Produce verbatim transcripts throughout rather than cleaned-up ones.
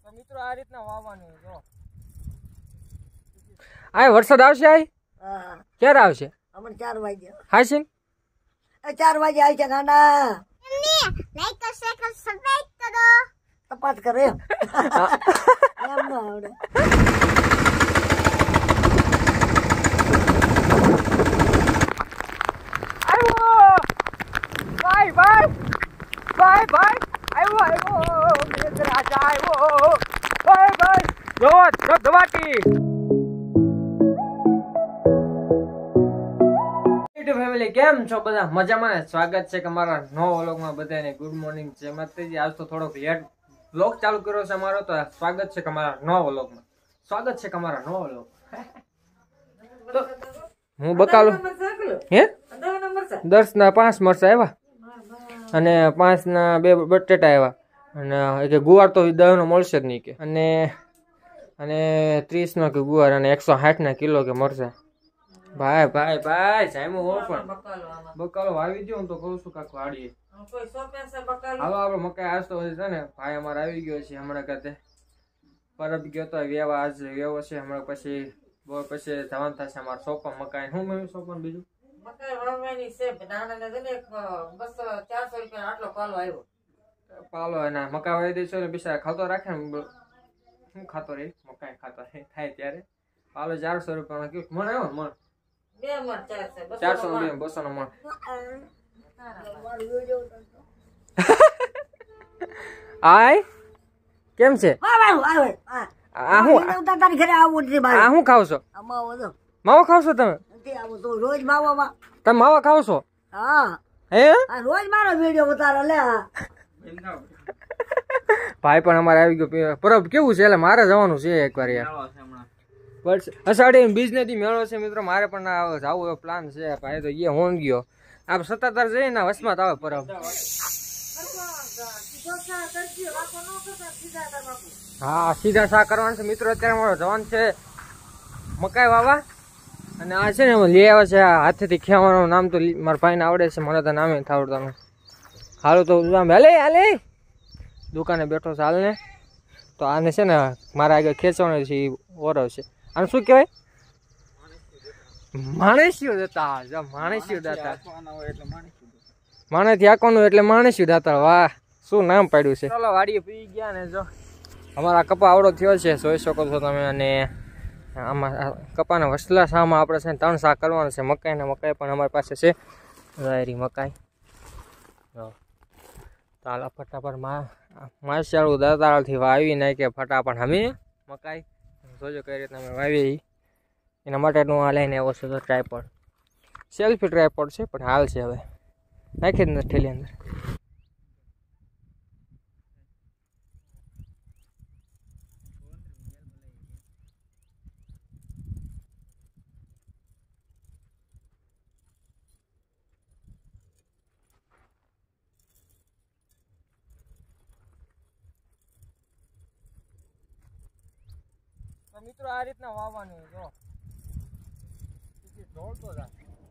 તો મિત્રો આ રીતના વાવવાનું જો આ વરસાદ આવશે આઈ હા ક્યારે આવશે અમને ચાર વાગે હાસીન એ ચાર વાગે આવી છે ગાંડા લાઈક કરો શેર કરો સબસ્ક્રાઇબ કરો તપાસ કરે એમ ન આવડે બાય બાય બાય બાય આવ્યો આવ્યો મેઘરાજા આવ્યો બાય બાય જો ધબધબાટી ફેમિલી કેમ છો બધા મજામાં સ્વાગત છે કે અમારા નવા વ્લોગમાં બધાને ગુડ મોર્નિંગ જય માતાજી આજ તો થોડોક લેટ વ્લોગ ચાલુ કર્યો છે અમારો તો સ્વાગત છે કે અમારા નવા વ્લોગમાં સ્વાગત છે કે અમારા નવા વ્લોગ તો હું બકાલું હે દસ ના પાંચ મરચા આવ્યા અને પાંચ ના બે બટેટા આવ્યા અને કે ગુવાર તો દસ નો મળશે જ નહીં કે અને અને ત્રીસ નો કે ગુવાર અને એકસો સાઠ ના કિલો કે મરચા ભાઈ ભાઈ ભાઈ સાઈમો હો પણ બકાલો વાવી દો હું તો કહું છું કાક વાડીએ હાલો આપડે મકાઈ આજ તો છે ને ભાઈ અમારે આવી ગયો છે હમણાં કરતે પરબ ગયો તો વેવા આજ વેવો છે હમણાં પછી બહુ પછી જવાનું થશે અમારે સોપન મકાઈ શું મેં સોપન બીજું મકાઈ વાવવાની છે નાના ને એક બસો ચારસો રૂપિયા આટલો પાલો આવ્યો પાલો એના મકાઈ વાવી દઈશું ને બિચારા ખાતો રાખે ને શું ખાતો રહી મકાઈ ખાતો થાય ત્યારે પાલો ચારસો રૂપિયા કેવું મણ આવ્યો મણ બે મણ ચારસો ચારસો બે બસો નો મણ આય કેમ છે આ હું તારી ઘરે આવું છે ભાઈ આ હું ખાવ છો માવો તો માવો ખાવ છો તમે આવું તો રોજ માવામાં તમે માવા ખાવ છો હા હે આ રોજ મારો વિડિયો ઉતારો લે ભાઈ પણ અમારે આવી ગયો પરબ કેવું છે એટલે મારે જવાનું છે એકવાર યાર બસ અષાઢી બીજ નદી મેળો છે મિત્રો મારે પણ જવું એવો પ્લાન છે ભાઈ તો એ હોન ગયો આપ સત્તાધાર જઈએ ને વસમાં આવે પરબ હા સીધા શા કરવાનું છે મિત્રો અત્યારે મારો જવાન છે મકાઈ વાવા અને આ છે ને લઈ આવે છે હાથેથી ખેવાનું નામ તો મારા ભાઈને આવડે છે મને તો નામે નથી આવડતું હાલો તો હાલે હાલે દુકાને બેઠો છે હાલ ને તો આને છે ને મારા આગળ ખેંચવાનો છે એ ઓરવ છે આને શું કહેવાય માણેસ્યું દાતા માણેસ્યું દાતા માણેથી આકોનું એટલે માણેસ્યું દાતા વાહ શું નામ પાડ્યું છે ચાલો વાડીએ પી ગયા ને જો અમારા કપા આવડો થયો છે જોઈ શકો છો તમે અને આમાં કપાના વસલા શામાં આપણે છે ને ત્રણ શાક કરવાનું છે મકાઈ ને મકાઈ પણ અમારી પાસે છે રાયરી મકાઈ તાલા ફટાફટ માં માસિયાળું દાતાળથી વાવી નાખે ફટાફટ અમે મકાઈ જોજો કઈ રીતના અમે વાવીએ એના માટેનું આ લઈને આવ્યો છે તો ટ્રાયપોડ સેલ્ફી ટ્રાયપોડ છે પણ હાલ છે હવે નાખી જ નથી ઠેલી અંદર મિત્રો આ રીતના વાવવાનું જો ઢોળતો જાય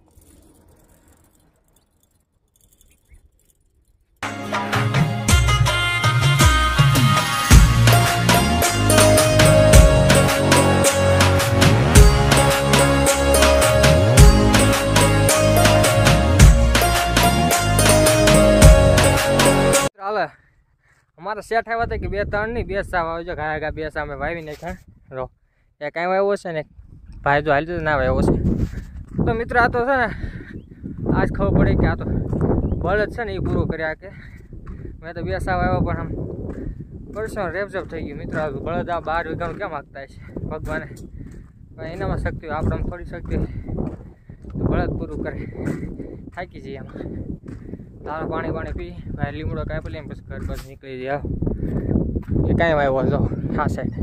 હાલે અમારે સેટ આવ્યા હતા કે બે ત્રણ નહીં બે સા વાવજો ઘા ઘા બે સા અમે વાવી નાખ્યા રો એ કાંઈ વાવ્યો છે ને ભાઈ જો હાલતો ના વાવ્યો છે તો મિત્રો આ તો છે ને આજ ખબર પડે કે આ તો બળદ છે ને એ પૂરું કર્યા કે મેં તો બે સાવ આવ્યો પણ આમ પરસો રેપઝપ થઈ ગયું મિત્રો બળદ આ બાર વીઘાનું કેમ માગતા છે ભગવાને પણ એનામાં શક્તિ હોય આપણે થોડી શક્તિ હોય તો બળદ પૂરું કરે થાકી જઈએ આમાં તારું પાણી પાણી પી ભાઈ લીમડો કાંઈ પેલી એમ પછી ઘર બસ નીકળી જાય એ કાંઈ વાવ્યો જો હા સાઈડ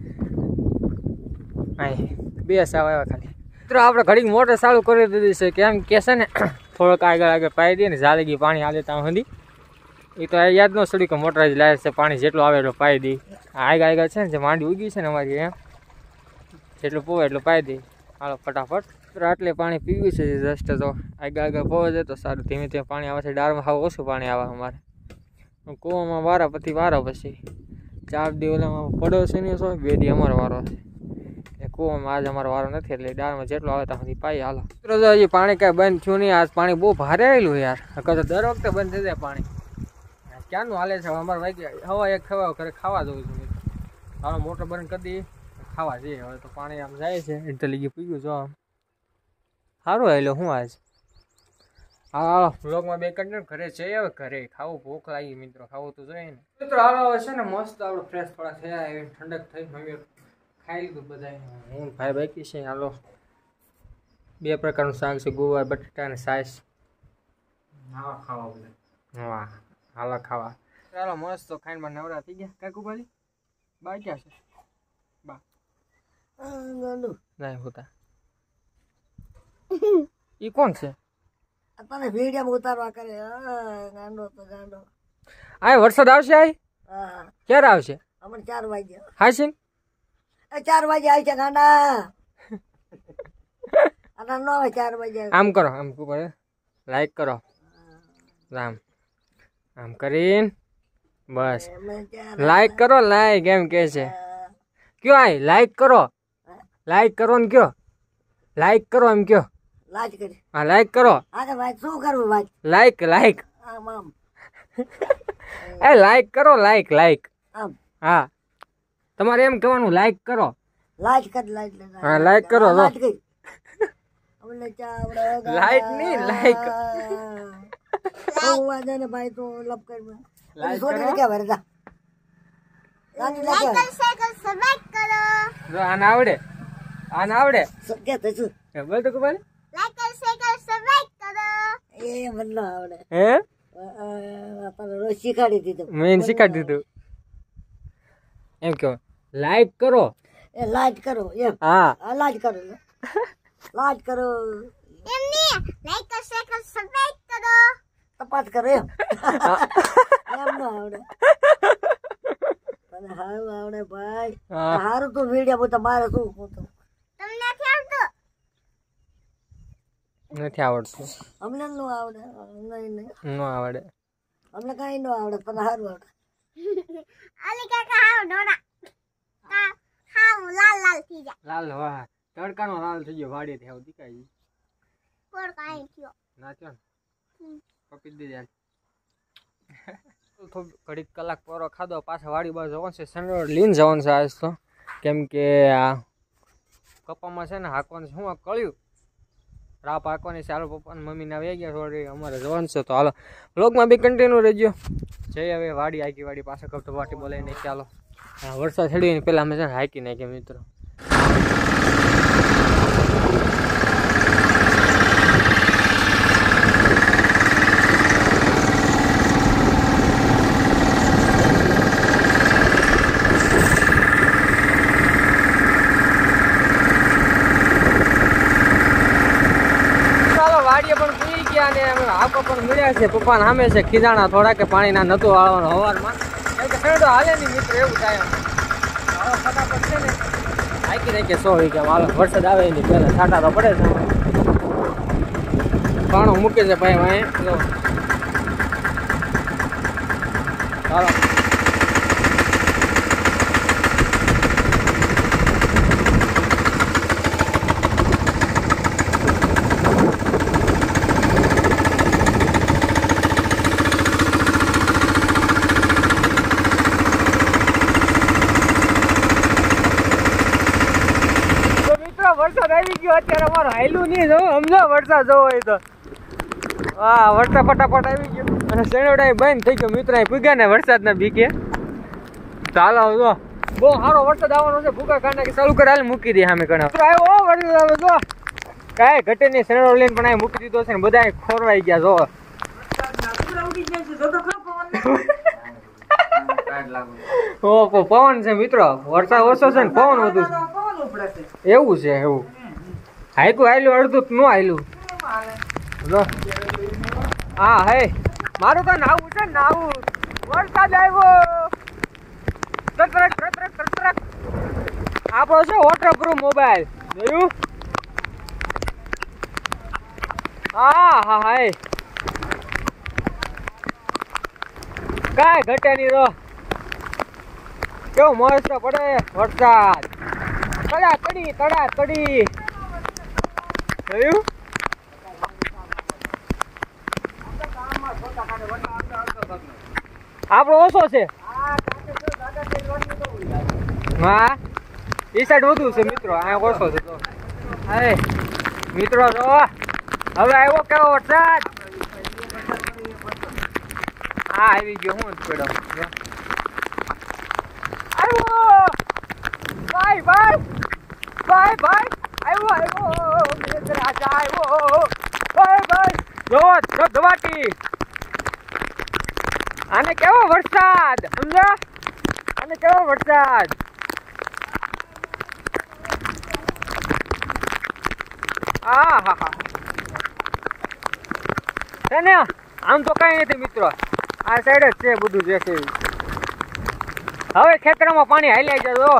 અહીં બે સાવ આવ્યા ખાલી મિત્રો આપણે ઘડીક મોટર ચાલુ કરી દીધી છે કેમ કે છે ને થોડોક આગળ આગળ પાઈ દઈએ ને જાળી ગઈ પાણી હાલે ત્યાં સુધી એ તો યાદ ન છોડી કે મોટર જ લાવે છે પાણી જેટલું આવે એટલું પાઈ દઈ આગળ આગળ છે ને જે માંડી ઉગી છે ને અમારી એમ જેટલું પોવે એટલું પાઈ દઈ હાલો ફટાફટ તો આટલે પાણી પીવ્યું છે જસ્ટ તો આગળ આગળ પોવે છે તો સારું ધીમે ધીમે પાણી આવે છે ડાળમાં હાવ ઓછું પાણી આવે અમારે કૂવામાં વારા પછી વારા પછી ચાર દી ઓલામાં પડોશીની છો, બે દી અમારો વારો છે. એ કૂવામાં આજ અમારો વારો નથી એટલે દાળમાં જેટલો આવે ત્યાં સુધી પાઈ હાલો. મિત્રો જો હજી પાણી કાંઈ બંધ થયું નહીં. આજ પાણી બહુ ભારે આવેલું યાર. કદાચ દર વખતે બંધ થઈ જાય પાણી. ક્યાંનું હાલે છે અમારે વાગી હવા એક ખવા ઘરે ખાવા જવું છું મિત્રો. હાલો મોટર બંધ કરી દઈએ ખાવા જઈએ. હવે તો પાણી આમ જાય છે એટલે લીગી પીગું જો આમ સારું આવેલો હું આજ. હા બ્લોગમાં બે કન્ટેન્ટ ઘરે જઈએ. હવે ઘરે ખાવું ભૂખ લાગી મિત્રો, ખાવું તો જોઈએ ને મિત્રો. હાલો હવે છે ને મસ્ત આપણે ફ્રેશ થોડા થયા એવી ઠંડક થઈ મમ્મી ખાઈ લીધું બધા. હું ભાઈ બાકી છે. હાલો બે પ્રકારનું શાક છે, ગુવાર બટાટા અને સાઈસ. હા ખાવા બધા. વાહ હાલો ખાવા. ચાલો મસ્ત તો ખાઈને માં નવરા થઈ ગયા. કાકુ ભાઈ બા ક્યાં છે? બા નહીં હોતા. ઈ કોણ છે? તને વિડીયો ઉતારવા કરે ગાંડો તો ગાંડો. આ વરસાદ આવશે? આઈ હા ક્યારે આવશે? અમને ચાર વાગ્યા. હા છે એ ચાર વાગે આવી છે ગાંડા. અને નો ચાર વાગે. આમ કરો, આમ ઉપર લાઈક કરો, આમ આમ કરીને બસ લાઈક કરો. લાઈક એમ કે છે કયો? આય લાઈક કરો, લાઈક કરો ને કયો લાઈક કરો એમ કયો. લાજ કરી. હા લાઈક કરો. હા ભાઈ શું કરવું ભાઈ? લાઈક લાઈક આમ આમ એ લાઈક કરો. લાઈક લાઈક આમ હા તમારે એમ કહેવાનું લાઈક કરો. લાજ કર લાજ. હા લાઈક કરો. લાજ કરી. અમને ચાવડે લાઈક નહીં લાઈક હોવા દે ને ભાઈ તો લપ કર મે. લાઈક છોડી કરો. કે વરદા. લાજ લાઈક લાગે. કરો શેર કરો સબસ્ક્રાઇબ કરો. જો આને આવડે, આને આવડે. કે તે શું? બોલ તો કુમાર. લાઈક કરો શેર કરો સબસ્ક્રાઇબ કરો. એ મને આવડે. હે આપણે રોજ શીખવાડી દીધું. મેં શીખવાડી દીધું. એમ કહો લાઈક કરો. એ લાજ કરો એમ. હા આ લાજ કરો. લાજ કરો. એમ નહીં લાઈક કરો શેર કરો સબસ્ક્રાઇબ કરો. તપાસ કરો એમ. એમ ન આવડે. તને હારું આવડે ભાઈ. હા. હારું તું વિડીયો તો મારે શું હોતું? તમને નથી આવડતું? નથી આવડતું. અમને ન આવડે. નહીં નહીં ન આવડે. અમને કઈ ન આવડે. તને હારું આવડે. અલી કાકા હાવ ડોડા કા હાવ લાલ લાલ થઈ જા. લાલ વાહ તડકાનો લાલ થઈ ગયો. વાડીથી આવું દીકાઈ કોણ કાઈ થયો? ના થયો ને પપી દે યાર. થોડું ઘડીક કલાક પોરો ખાધો પાછા વાડી બાજુ જવાનું છે. સનરોડ લીન જવાનું છે આજ તો. કેમ કે આ કપામાં છે ને હાંકવાનું છે. શું કળ્યું રાપ હાંકવાની છે. હાલો પપ્પાને મમ્મીને આવી ગયા થોડી અમારે જવાનું છે. તો હાલો વ્લોગમાં બી કન્ટિન્યુ રહેજો. જઈ હવે વાડી હાકી વાડી પાછા કરતો વાટી બોલાવી નાખી. ચાલો હા વરસાદ છેડ્યો ને પહેલાં અમે છે ને હાકી નાખીએ મિત્રો. હાકો પણ મળ્યા છે. પપ્પાને સામે છે ખીજાણા થોડા કે પાણી ના નતું વાળવાનું હવારમાં. કેમ કે ખેડૂતો હાલે નહીં મિત્રો એવું થાય. હવે ફટાફટ છે ને હાકી નાખીએ સો વીઘા. હાલો વરસાદ આવે એની પહેલાં છાંટા તો પડે છે. પાણું મૂકે છે ભાઈ અહીં જો. હાલો વરસાદ આવી ગયો. અત્યારે અમારો હાયલું નહીં જવું સમજો. વરસાદ જવો હોય તો હા વરસાદ ફટાફટ આવી ગયો અને શેણોડા બંધ થઈ ગયો મિત્રો. અહીં પૂગ્યા ને વરસાદના બીકે. ચાલો જો બહુ સારો વરસાદ આવવાનો છે. ભૂકા કાઢે કે ચાલુ કરે હાલ મૂકી દે સામે ઘણા આવ્યો વરસાદ આવે જો. કાંઈ ઘટે નહીં. શેણોડ લઈને પણ અહીં મૂકી દીધો છે ને બધા ખોરવાઈ ગયા જો. ઓ પવન છે મિત્રો. વરસાદ ઓછો છે ને પવન વધુ છે. એવું છે એવું. હાઈકું હાલ્યું અડધું નું હાલ્યું. હા હે મારું તો નાવું છે ને નાવું. વરસાદ આવ્યો. તરતરક તરતરક તરતરક. આપણો છે વોટરપ્રૂફ મોબાઈલ જોયું. હા હા હા કાંઈ ઘટે નહીં. તો કેવો મસ્ત પડે વરસાદ. તડા તડી તડા તડી જોયું. આપણો ઓછો છે. હા એ સાઈડ વધુ છે મિત્રો, અહીંયા ઓછો છે. તો અરે મિત્રો જો હવે આવ્યો કેવો વરસાદ. હા આવી ગયો. હું પડ્યો આવ્યો. ભાઈ ભાઈ ભાઈ ભાઈ આવ્યો આવ્યો મેઘરાજા આવ્યો. ભાઈ ભાઈ જો ધબધબાટી. આને કેવો વરસાદ સમજા. આને કેવો વરસાદ. આ હા હા છે ને. આમ તો કઈ નથી મિત્રો, આ સાઈડ જ છે બધું જે છે. હવે ખેતરમાં પાણી હાલ્યા જજો.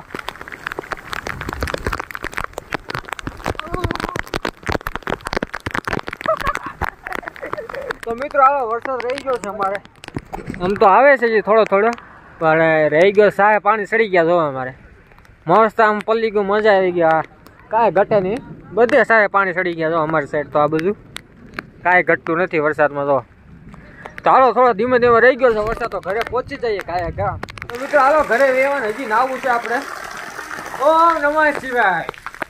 તો મિત્રો હવે વરસાદ રહી ગયો છે અમારે. આમ તો આવે છે જે થોડો થોડો, પણ રહી ગયો. સાહે પાણી સડી ગયા જો અમારે. મસ્ત આમ પલ્લી ગયું, મજા આવી ગઈ. કાંઈ ઘટે નહીં, બધે સાહે પાણી સડી ગયા જો અમારી સાઈડ. તો આ બધું કાંઈ ઘટતું નથી વરસાદમાં. તો હાલો થોડો ધીમે ધીમે રહી ગયો છે વરસાદ, તો ઘરે પહોંચી જઈએ કાંઈ કા. તો મિત્રો હાલો ઘરે રહેવાનું, હજી નાવું છે આપણે. ઓમ નમઃ શિવાય.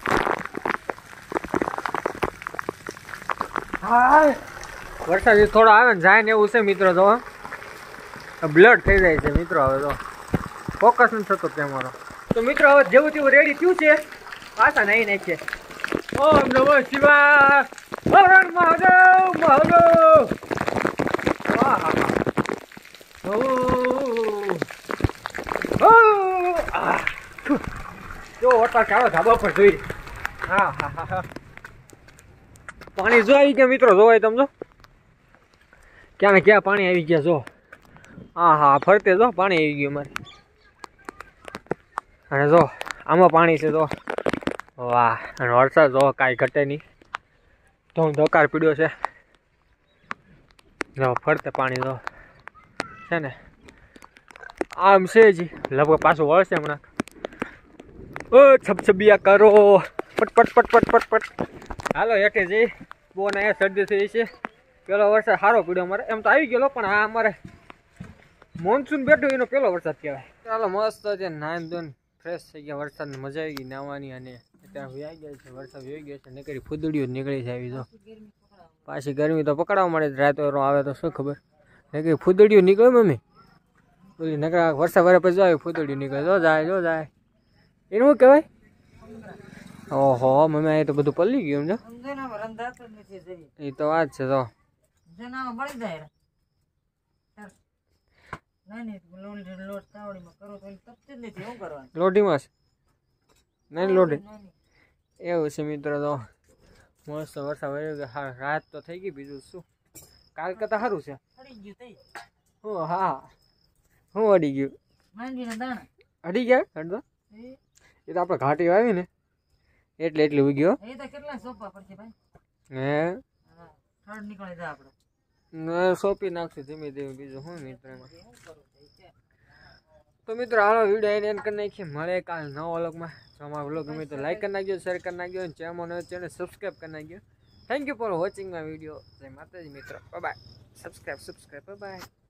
હા વરસાદ થોડો આવે ને જાય ને એવું છે મિત્રો. તો બ્લડ થઈ જાય છે મિત્રો. હવે તો ફોકસ નથી થતો તમારો. તો મિત્રો હવે જેવું તેવું રેડી થયું છે, પાછા નહીં નાખીએ. ઓમ નમઃ શિવાય. હર હર મહાદેવ મહાદેવ. વાહ હા હા જો વરસાદ ચાલો ધાબા પર જોઈ. હા હા હા હા પાણી જો આવી ગયા મિત્રો. જોવાય તમે જો ક્યાં ને ક્યાં પાણી આવી ગયા. જો હા હા ફરતે જો પાણી આવી ગયું અમારે. અને જો આમાં પાણી છે. જો વાહ. અને વરસાદ જો કાંઈ ઘટે નહીં, ધોમ ધોકાર પીડ્યો છે. જો ફરતે પાણી જો છે ને આમ છે જી. લગભગ પાછું વળશે હમણાં. ઓ છબછબિયા કરો પટ પટ પટ પટ પટ પટ. હાલો હેઠે જઈ. બહુ ને અહીંયા શરદી થઈ છે. પેલો વરસાદ સારો પડ્યો અમારે. એમ તો આવી ગયેલો, પણ આ અમારે મોન્સૂન બેઠું એનો પેલો વરસાદ કહેવાય. ચાલો મસ્ત છે, નાઈન ધોઈને ફ્રેશ થઈ ગયા. વરસાદની મજા આવી ગઈ નાહવાની. અને અત્યારે વ્યાઈ ગયા છે, વરસાદ વ્યાઈ ગયો છે. નીકળી ફૂદડીઓ નીકળી છે આવી. તો પાછી ગરમી તો પકડવા મળે. રાતો આવે તો શું ખબર. નીકળી ફૂદડીઓ નીકળે મમ્મી. બોલી નકરા વરસાદ વરે પછી જાય ફૂદડીઓ નીકળે. જો જાય જો જાય એનું શું કહેવાય. ઓહો મમ્મી આ તો બધું પલ્લી ગયું સમજો. એ તો વાત છે. તો લોટીમાં નહીં લોટી એવું છે મિત્રો. તો મસ્ત વરસાદ વયો ગયો. હા રાત તો થઈ ગઈ. બીજું શું કાલ કરતા સારું છે. હું હા હું અડી ગયું. અડી ગયા અડધો. એ તો આપણે ઘાટી આવી ને એટલે એટલી ઉગ્યો. હે સોંપી નાખશું ધીમે ધીમે. બીજું શું મિત્ર. તો મિત્રો હાલો વિડીયો એન્ડ કરી નાખીએ. મળે કાલ નવા વ્લોગમાં. જો અમારો વ્લોગ ગમે તો લાઈક કરી નાખજો, શેર કરી નાખજો, અને ચેનલ ચેનલ સબસ્ક્રાઈબ કરી નાખજો. Thank you for watching my video. જય માતાજી મિત્રો. Bye bye. Subscribe subscribe bye by.